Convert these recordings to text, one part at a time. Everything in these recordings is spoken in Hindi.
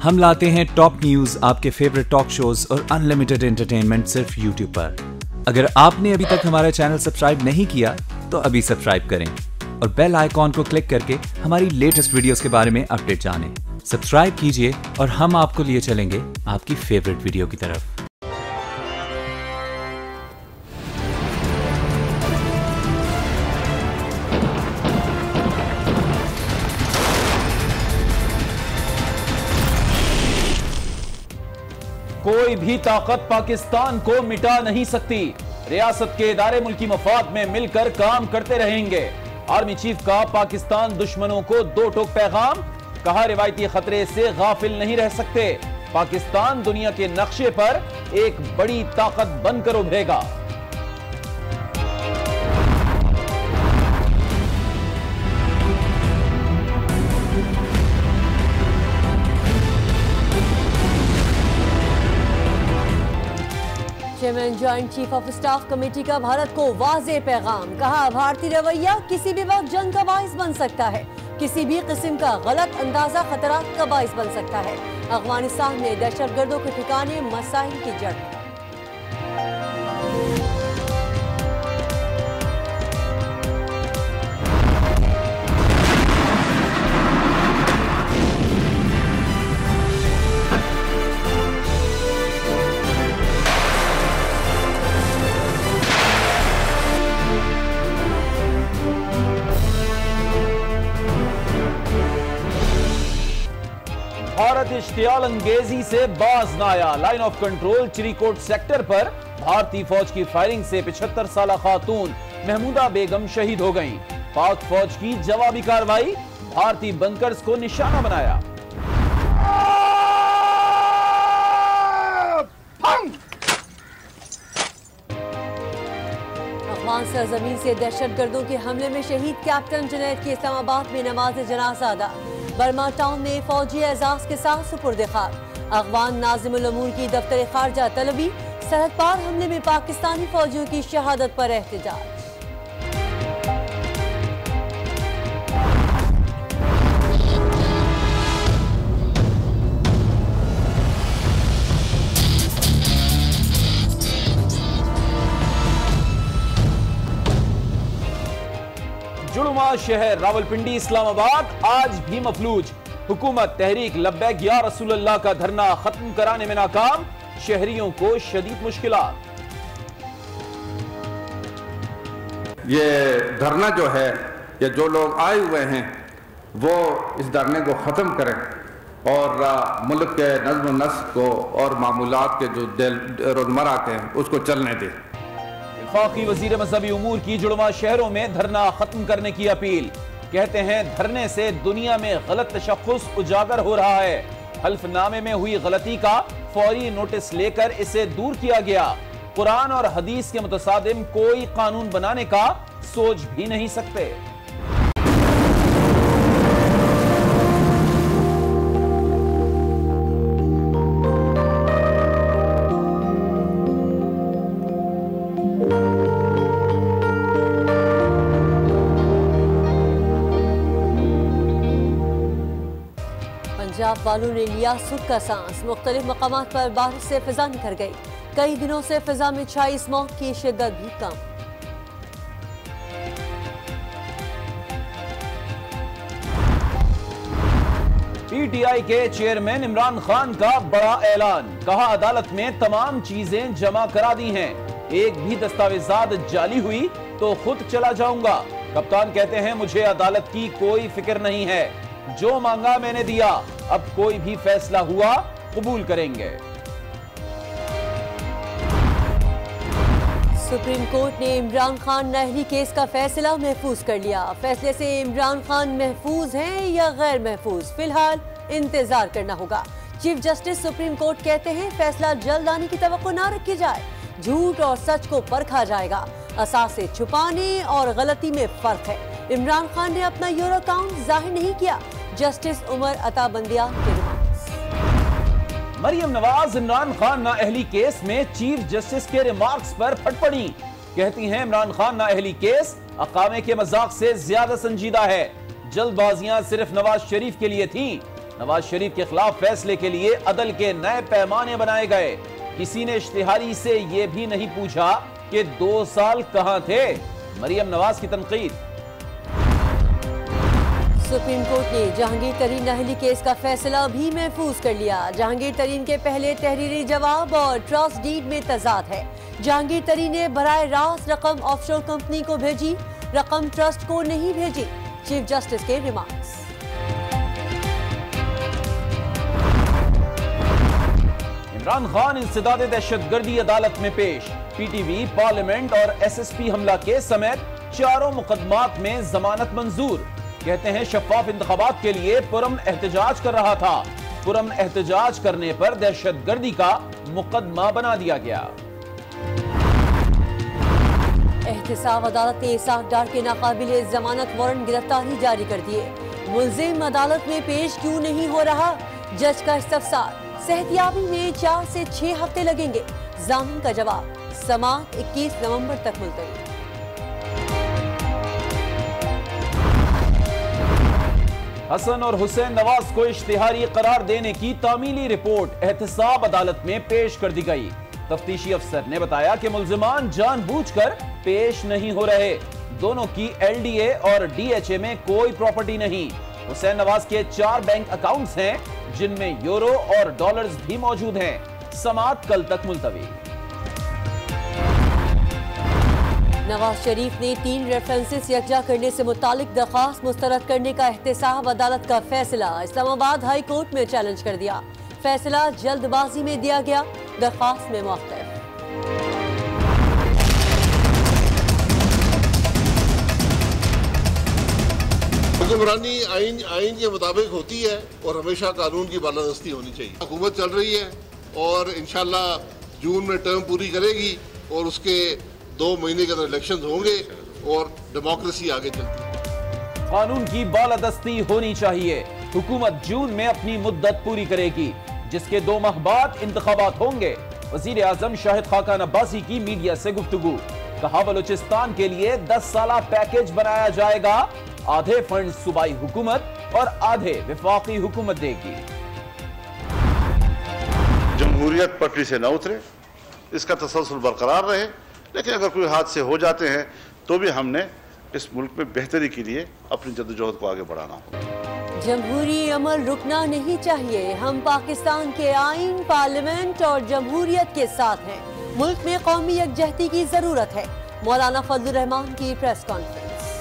हम लाते हैं टॉप न्यूज, आपके फेवरेट टॉक शोज और अनलिमिटेड एंटरटेनमेंट सिर्फ यूट्यूब पर। अगर आपने अभी तक हमारा चैनल सब्सक्राइब नहीं किया तो अभी सब्सक्राइब करें और बेल आइकॉन को क्लिक करके हमारी लेटेस्ट वीडियोस के बारे में अपडेट जानें। सब्सक्राइब कीजिए और हम आपको लिए चलेंगे आपकी फेवरेट वीडियो की तरफ। कोई भी ताकत पाकिस्तान को मिटा नहीं सकती। रियासत के इदारे मुल्की मफाद में मिलकर काम करते रहेंगे। आर्मी चीफ का पाकिस्तान दुश्मनों को दो टोक पैगाम, कहा रिवायती खतरे से गाफिल नहीं रह सकते। पाकिस्तान दुनिया के नक्शे पर एक बड़ी ताकत बनकर उभरेगा। Chairman joint chief of staff committee का भारत को वाज़े पैगाम, कहा भारतीय रवैया किसी भी वक्त जंग का बाइस बन सकता है। किसी भी किस्म का गलत अंदाजा खतरात का बाइस बन सकता है। अफगानिस्तान में दहशतगर्दों के ठिकाने मसाइल की जड़। भारत इश्तियाल अंगेजी से बाज न आया। Line of control Chirikot sector पर भारतीय फौज की फायरिंग से 75 साल खातून महमूदा बेगम शहीद हो गईं। पाक फौज की जवाबी कार्रवाई, भारतीय बंकर्स को निशाना बनाया। अफगान सरजमीन से दहशतगर्दों के हमले में शहीद कैप्टन जुनैद की इस्लामाबाद में नमाज जनाजा अदा। बर्मा टाउन में फौजी एजाज के साथ सुपुर्द खाक। अफगान नाज़िमुल अमूर की दफ्तर खारजा तलबी, सरहद पार हमले में पाकिस्तानी फौजियों की शहादत पर एहतजाज। जुड़वा शहर रावलपिंडी इस्लामाबाद आज भी मफलूज। हुकूमत तहरीक लब्बैक या रसूलुल्लाह का धरना खत्म कराने में नाकाम। शहरियों को शदीद मुश्किलात। ये धरना जो है, ये जो लोग आए हुए हैं वो इस धरने को ख़त्म करें और मुल्क के नज़्म नस्क को और मामूलात के जो रोज़मर्रा के हैं उसको चलने दें। वफाकी वजीर मजहबी उमूर की जुड़वा शहरों में धरना खत्म करने की अपील। कहते हैं धरने से दुनिया में गलत तशख्खुस उजागर हो रहा है। हल्फनामे में हुई गलती का फौरी नोटिस लेकर इसे दूर किया गया। कुरान और हदीस के मुतसादिम कोई कानून बनाने का सोच भी नहीं सकते। पंजाब वालों ने लिया सुख का सांस। मुख्तलिफ मकामात पर बारिश से फिजा निखर गई। कई दिनों से फिजा में छाई स्मॉग की शिद्दत भी कम। पीटीआई के चेयरमैन इमरान खान का बड़ा ऐलान, कहा अदालत में तमाम चीजें जमा करा दी हैं। एक भी दस्तावेजात जाली हुई तो खुद चला जाऊंगा। कप्तान कहते हैं मुझे अदालत की कोई फिक्र नहीं है, जो मांगा मैंने दिया। अब कोई भी फैसला हुआ कबूल करेंगे। सुप्रीम कोर्ट ने इमरान खान नाअहली केस का फैसला महफूज कर लिया। फैसले से इमरान खान महफूज हैं या गैर महफूज, फिलहाल इंतजार करना होगा। चीफ जस्टिस सुप्रीम कोर्ट कहते हैं फैसला जल्द आने की तवक्को ना रखी जाए। झूठ और सच को परखा जाएगा। असासे छुपाने और गलती में फर्क है। इमरान खान ने अपना यूर अकाउंट जाहिर नहीं किया। जस्टिस उमर अता बंदिया के रिमार्क्स। मरियम नवाज इमरान खान नाअहली केस में चीफ जस्टिस के रिमार्क्स पर फट पड़ी। कहती हैं इमरान खान नाअहली केस अकामे के मजाक से ज्यादा संजीदा है। जल्दबाजियां सिर्फ नवाज शरीफ के लिए थी। नवाज शरीफ के खिलाफ फैसले के लिए अदल के नए पैमाने बनाए गए। किसी ने इश्तिहारी से यह भी नहीं पूछा कि 2 साल कहां थे। मरियम नवाज की तनकीद। सुप्रीम कोर्ट ने जहांगीर तरीन अहली केस का फैसला भी महफूज कर लिया। जहांगीर तरीन के पहले तहरीरी जवाब और ट्रस्ट डीड में तजाद है। जहांगीर तरीन ने बराए रास्त रकम ऑफशोर कंपनी को भेजी, रकम ट्रस्ट को नहीं भेजी। चीफ जस्टिस के रिमार्क्स। इमरान खान इंसदाद दहशतगर्दी अदालत में पेश। पीटीवी, पार्लियामेंट और एसएसपी हमला केस समेत 4 मुकदमात में जमानत मंजूर। कहते हैं शफाफ इंतखाबात के लिए पुरम एहतजाज कर रहा था। पुरम एहतजाज करने पर दहशतगर्दी का मुकदमा बना दिया गया। एहतसाब अदालत ने इसाक डार के नाकाबिले जमानत वारंट गिरफ्तारी जारी कर दिए। मुल्जिम अदालत में पेश क्यों नहीं हो रहा, जज का इस्तफसार। सेहतियाबी में 4 से 6 हफ्ते लगेंगे। जामिन का जवाब। समाअत 21 नवंबर तक मुलतवी। हसन और हुसैन नवाज को इश्तिहारी करार देने की तामीली रिपोर्ट एहतसाब अदालत में पेश कर दी गई। तफ्तीशी अफसर ने बताया कि मुल्जिमान जानबूझकर पेश नहीं हो रहे। दोनों की एलडीए और डीएचए में कोई प्रॉपर्टी नहीं। हुसैन नवाज के 4 बैंक अकाउंट्स हैं, जिनमें यूरो और डॉलर्स भी मौजूद हैं। समाअत कल तक मुलतवी। नवाज शरीफ ने 3 रेफरेंसेस यकजा करने से मुतालिक दरख्वास्त मुस्तरद करने का एहतसाब अदालत का फैसला इस्लामाबाद हाई कोर्ट में चैलेंज कर दिया। फैसला जल्दबाजी में दिया गया। दरख्वास्त में मुख्तलिफ। हुक्मरानी आइन के मुताबिक होती है और हमेशा कानून की बालादस्ती होनी चाहिए। हुकूमत चल रही है और इंशाल्लाह जून में टर्म पूरी करेगी और उसके 2 महीने के अंदर इलेक्शन होंगे और डेमोक्रेसी आगे चलती है। कानून की बालादस्ती होनी चाहिए। हुकूमत जून में अपनी मुद्दत पूरी करेगी, जिसके 2 माह बाद इंतखाबात होंगे। वजीर आजम शाहिद खाकान अब्बासी की मीडिया से गुफ्तगू। कहा बलूचिस्तान के लिए 10 साला पैकेज बनाया जाएगा। आधे फंड सूबाई हुकूमत और आधे विफाकी हुकूमत देगी। जमहूरियत पटरी से न उतरे, इसका तसलसल बरकरार रहे। लेकिन अगर कोई हादसे हो जाते हैं तो भी हमने इस मुल्क में बेहतरी के लिए अपनी जद्दोजहद को आगे बढ़ाना होगा। जमहूरी अमल रुकना नहीं चाहिए। हम पाकिस्तान के आइन, पार्लियामेंट और जमहूरियत के साथ हैं। मुल्क में कौमी यकजहती की जरूरत है। मौलाना फजलुर रहमान की प्रेस कॉन्फ्रेंस।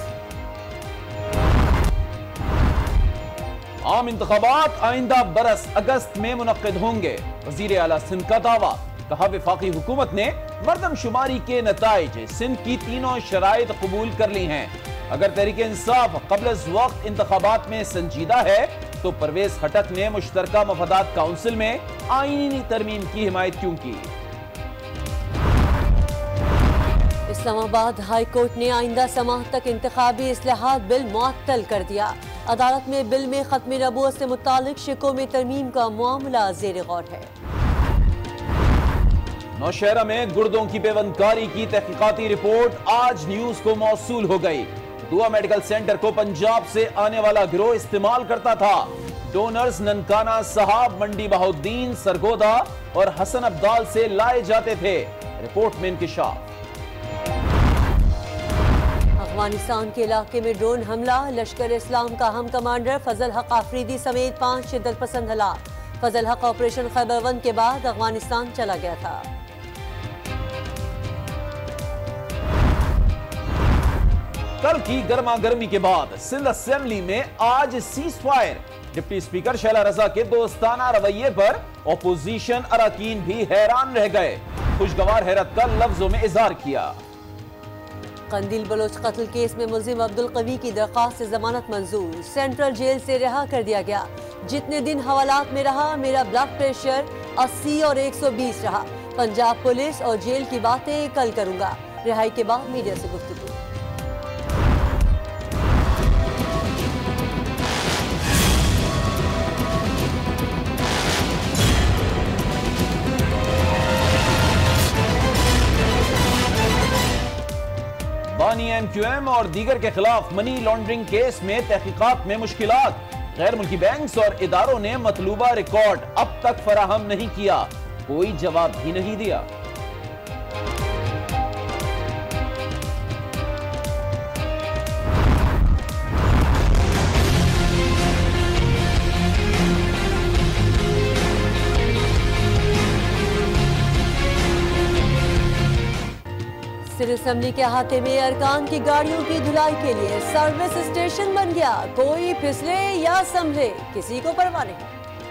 आम इंतखाबात आइंदा बरस अगस्त में मुनक्किद होंगे। वजीर आला सिंध का दावा। कहा विफाकी हुकूमत ने मरदमशुमारी के नताइज सिंध की 3 शराइत कबूल कर ली हैं। अगर तहरीक इंसाफ क़ब्ल वक्त इंतखाबात में संजीदा है तो परवेज खटक ने मुश्तरका मफादात काउंसिल में आईनी तरमीम की हिमायत क्यों की। इस्लामाबाद हाई कोर्ट ने आइंदा समाअत तक इंतखाबी इस्लाहात बिल मुअत्तल कर दिया। अदालत में बिल में खत्म नबूवत से मुतालिक शिकों में तरमीम का मामला ज़ेर गौर है। नौशहरा में गुर्दों की पेवंदकारी की तहकीकाती रिपोर्ट आज न्यूज को मौसूल हो गई। दुआ मेडिकल सेंटर को पंजाब से आने वाला गिरोह इस्तेमाल करता था। डोनर्स ननकाना साहब, मंडी बहाउद्दीन, सरगोदा और हसन अब्दाल से लाए जाते थे। रिपोर्ट में इंकिशाफ। अफगानिस्तान के इलाके में ड्रोन हमला। लश्कर इस्लाम का हम कमांडर फजल हक आफरीदी समेत 5 शिद्दत पसंद हलाक। फजल हक ऑपरेशन खैबर-1 के बाद अफगानिस्तान चला गया था। कल की गर्मा गर्मी के बाद सिंध असेंबली में आज cease fire. Deputy speaker Shaila Raza के दोस्ताना रवैये पर ऑपोजिशन अरकान भी हैरान रह गए। खुशगवार हैरत का लफ्जों में इजहार किया। कंदील बलोच कत्ल केस में मुल्जिम अब्दुल कवी की दरख्वास्त से जमानत मंजूर। सेंट्रल जेल से रिहा कर दिया गया। जितने दिन हवालात में रहा मेरा ब्लड प्रेशर 80 और 120 रहा। पंजाब पुलिस और जेल की बातें कल करूंगा। रिहाई के बाद मीडिया से गुफ्तगू। बानी MQM और दीगर के खिलाफ मनी लॉन्ड्रिंग केस में तहकीकात में मुश्किलात। गैर मुल्की बैंक्स और इदारों ने मतलूबा रिकॉर्ड अब तक फराहम नहीं किया, कोई जवाब भी नहीं दिया। सिर असेंबली के अहाते में अरकान की गाड़ियों की धुलाई के लिए सर्विस स्टेशन बन गया। कोई फिसले या संभले, किसी को परवाह नहीं।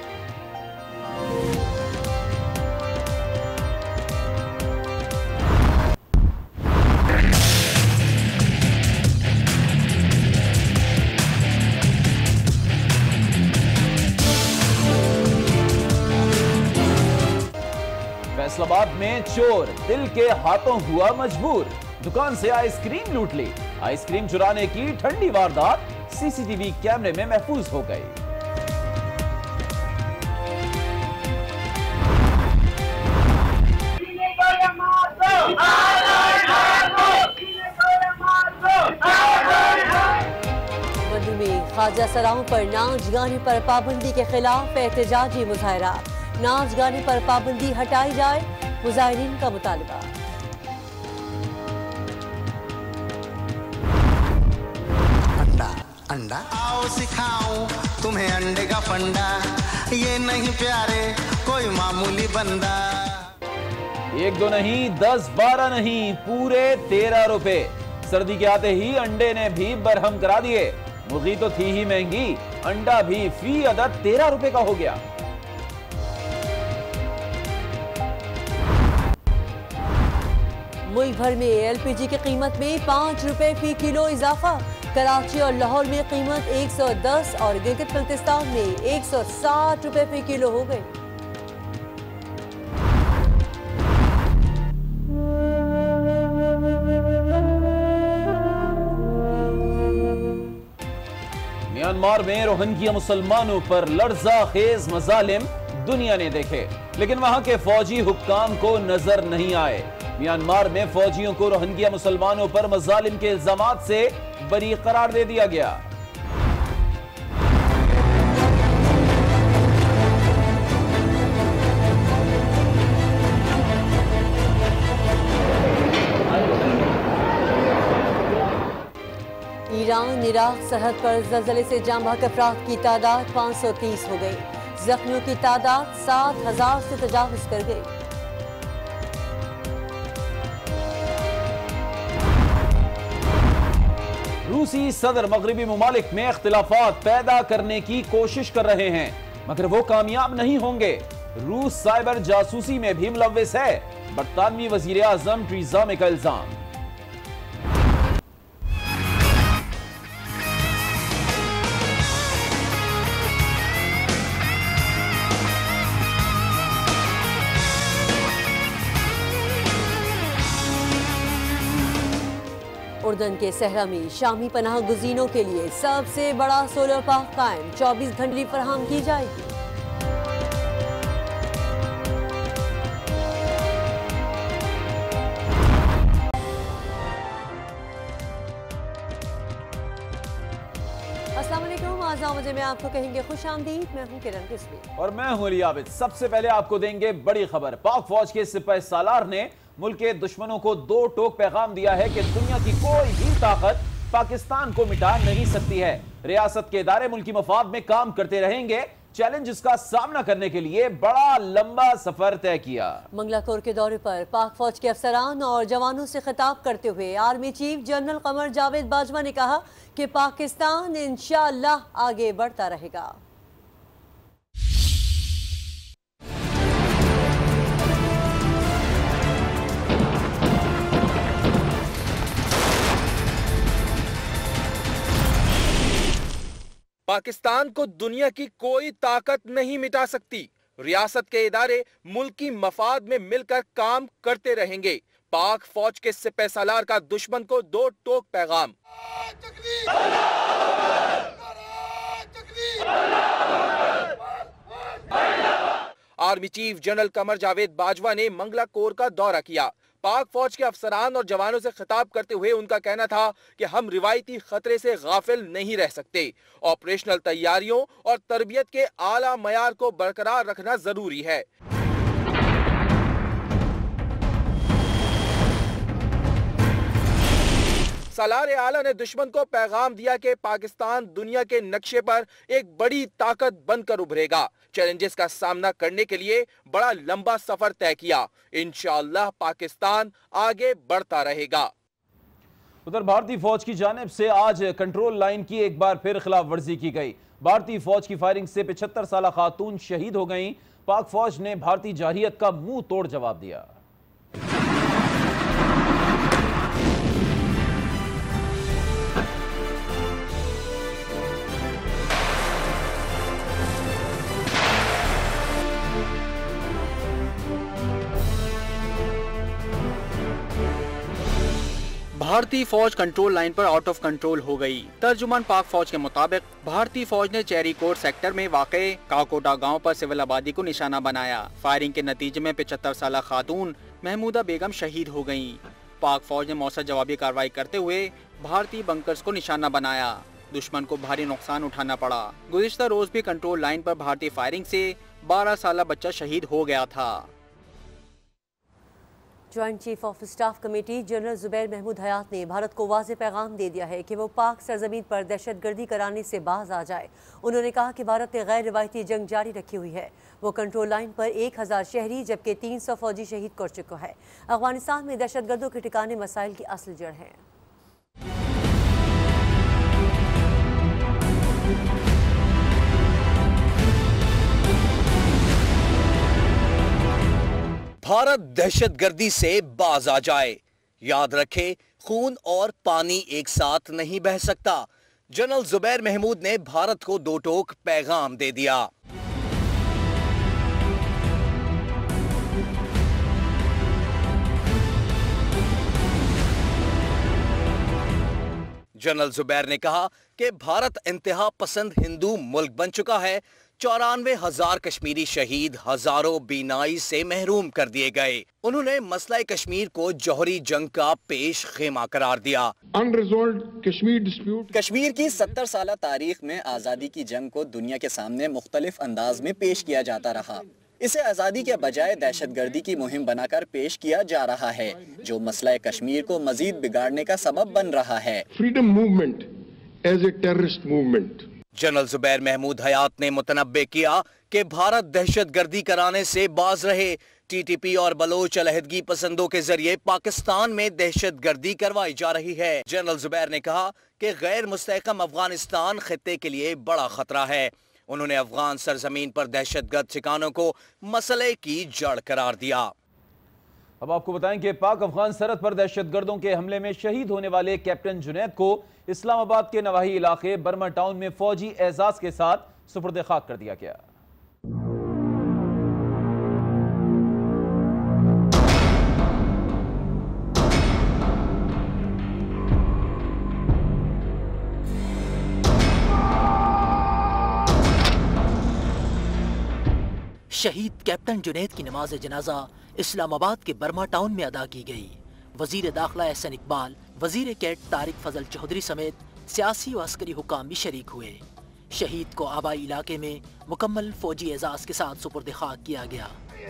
फैसलाबाद में चोर दिल के हाथों हुआ मजबूर, दुकान से आइसक्रीम लूट ली। आइसक्रीम चुराने की ठंडी वारदात सीसीटीवी कैमरे में महफूज हो गई। बंदी में ख्वाजा सराहों पर नाच गाने पर पाबंदी के खिलाफ एहतजाजी मुजाहरा। नाच गाने पर पाबंदी हटाई जाए, मुजाहिरीन का मुतालबा। अंडा अंडा आओ सिखाऊं तुम्हें अंडे का फंडा, ये नहीं प्यारे कोई मामूली बंदा। 1 2 नहीं 10 12 नहीं, पूरे 13 रुपए। सर्दी के आते ही अंडे ने भी बरहम करा दिए। मुर्गी तो थी ही महंगी, अंडा भी फी अदद 13 रुपए का हो गया। मुल्क भर में एलपीजी की कीमत में 5 रुपए फी किलो इजाफा। कराची और लाहौर में कीमत 110 और गिलगित बल्तिस्तान में 160 रुपए फी किलो हो गई। म्यांमार में रोहिंग्या मुसलमानों पर लर्जा खेज मजालिम दुनिया ने देखे, लेकिन वहां के फौजी हुक्काम को नजर नहीं आए। म्यांमार में फौजियों को रोहिंग्या मुसलमानों पर मजालिम के इल्जामात से बरी करार दे दिया गया। ईरान इराक सरहद पर ज़लज़ले से जाम बहक अफराद की तादाद 530 हो गई। जख्मियों की तादाद 7000 से तजावुज कर गई। रूसी सदर मगरबी ममालिक में इख्तिलाफात पैदा करने की कोशिश कर रहे हैं, मगर वो कामयाब नहीं होंगे। रूस साइबर जासूसी में भी मुलव्विस है, बरतानवी वजीर आजम टीरेज़ा मे का इल्जाम। उर्दन के सहरा में शामी पनाह गुज़ीनों के लिए सबसे बड़ा सोलर पार्क कायम, 24 घंटे फराहम की जाएगी। अस्सलाम वालेकुम, आज बजे में आपको कहेंगे खुश आमदीद। मैं हूं किरण किस्मी और मैं हूं अली आबिद। सबसे पहले आपको देंगे बड़ी खबर। पाक फौज के सिपाही सालार ने मुल्क के दुश्मनों को 2 टोक पैगाम दिया है कि दुनिया की कोई भी ताकत पाकिस्तान को मिटा नहीं सकती है। रियासत के इदारे मुल्की मफाद में काम करते रहेंगे। चैलेंजेस का सामना करने के लिए बड़ा लंबा सफर तय किया। मंगला कोर के दौरे पर पाक फौज के अफसरान और जवानों से खिताब करते हुए army chief general Qamar Javed Bajwa ने कहा कि पाकिस्तान इंशाअल्लाह आगे बढ़ता रहेगा। पाकिस्तान को दुनिया की कोई ताकत नहीं मिटा सकती। रियासत के इदारे मुल्क की मफाद में मिलकर काम करते रहेंगे। पाक फौज के सिपह सालार का दुश्मन को 2 टोक पैगाम। Army chief general Qamar Javed Bajwa ने मंगला कोर का दौरा किया। पाक फौज के अफसरान और जवानों से खिताब करते हुए उनका कहना था कि हम रिवायती खतरे से गाफिल नहीं रह सकते। ऑपरेशनल तैयारियों और तरबियत के आला मयार को बरकरार रखना जरूरी है। सालार आला ने दुश्मन को पैगाम दिया कि पाकिस्तान दुनिया के नक्शे पर एक बड़ी ताकत बनकर उभरेगा। चैलेंजेस का सामना करने के लिए बड़ा लंबा सफर तय किया। इंशाअल्लाह पाकिस्तान आगे बढ़ता रहेगा। उधर भारतीय फौज की जानिब से आज कंट्रोल लाइन की एक बार फिर खिलाफ वर्जी की गई। भारतीय फौज की फायरिंग से 75 साला खातून शहीद हो गईं। पाक फौज ने भारतीय जारहियत का मुंह तोड़ जवाब दिया। भारतीय फौज कंट्रोल लाइन पर आउट ऑफ कंट्रोल हो गई। तर्जुमान पाक फौज के मुताबिक भारतीय फौज ने चेरी कोट सेक्टर में वाक़े काकोटा गांव पर सिविल आबादी को निशाना बनाया। फायरिंग के नतीजे में 75 साला खातून महमूदा बेगम शहीद हो गयी। पाक फौज ने मौसर जवाबी कार्रवाई करते हुए भारतीय बंकर्स को निशाना बनाया। दुश्मन को भारी नुकसान उठाना पड़ा। गुज़िश्ता रोज भी कंट्रोल लाइन पर भारतीय फायरिंग से 12 साला बच्चा शहीद हो गया था। Joint chief of staff committee general Zubair Mahmood Hayat ने भारत को वाज़ेह पैगाम दे दिया है कि वो पाक सरजमीन पर दहशतगर्दी कराने से बाज आ जाए। उन्होंने कहा कि भारत ने गैर रिवायती जंग जारी रखी हुई है। वो कंट्रोल लाइन पर 1000 शहरी जबकि 300 फौजी शहीद कर चुका है। अफगानिस्तान में दहशतगर्दों के ठिकाने मसाइल की असल जड़ है। भारत दहशतगर्दी से बाज आ जाए। याद रखे, खून और पानी एक साथ नहीं बह सकता। जनरल जुबैर महमूद ने भारत को दो टोक पैगाम दे दिया। जनरल जुबैर ने कहा कि भारत इंतहा पसंद हिंदू मुल्क बन चुका है। 94,000 कश्मीरी शहीद, हजारों बीनाई से महरूम कर दिए गए। उन्होंने मसला कश्मीर को जौहरी जंग का पेश खेमा करार दिया। कश्मीर की 70 साला तारीख में आज़ादी की जंग को दुनिया के सामने मुख्तलिफ अंदाज में पेश किया जाता रहा। इसे आज़ादी के बजाय दहशतगर्दी की मुहिम बनाकर पेश किया जा रहा है, जो मसला कश्मीर को मजीद बिगाड़ने का सबब बन रहा है। Freedom movement as a terrorist movement. General Zubair Mahmood Hayat ने मुतनब्बे किया कि भारत दहशतगर्दी कराने से बाज रहे। टीटीपी और बलोच अलहदगी पसंदों के जरिए पाकिस्तान में दहशतगर्दी करवाई जा रही है। जनरल जुबैर ने कहा कि गैर मुस्तहकम अफगानिस्तान खित्ते के लिए बड़ा खतरा है। उन्होंने अफगान सरजमीन पर दहशतगर्द ठिकानों को मसले की जड़ करार दिया। अब आपको बताएं कि पाक अफगान सरहद पर दहशतगर्दों के हमले में शहीद होने वाले कैप्टन जुनैद को इस्लामाबाद के नवाही इलाके बर्मा टाउन में फौजी एजाज के साथ सुपुर्द खाक कर दिया गया। शहीद कैप्टन जुनैद की नमाज जनाजा इस्लामाबाद के बर्मा टाउन में अदा की गई। वजीर दाखिला एहसन इकबाल, वजीर कैट तारिक फजल चौधरी समेत सियासी व अस्करी हुकाम भी शरीक हुए। शहीद को आबाई इलाके में मुकम्मल फौजी एजाज के साथ सुपुर्द खाक किया गया।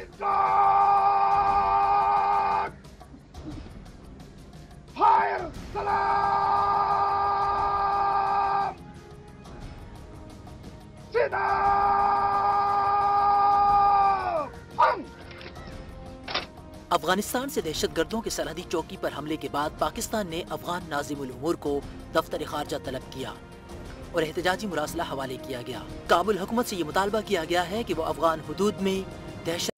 अफगानिस्तान से दहशतगर्दों के सरहदी चौकी पर हमले के बाद पाकिस्तान ने अफगान नाज़िमुल उमूर को दफ्तर खारजा तलब किया और एहतजाजी मुरासला हवाले किया गया। काबुल हुकूमत से ये मुतालबा किया गया है कि वो अफगान हुदूद में दहशत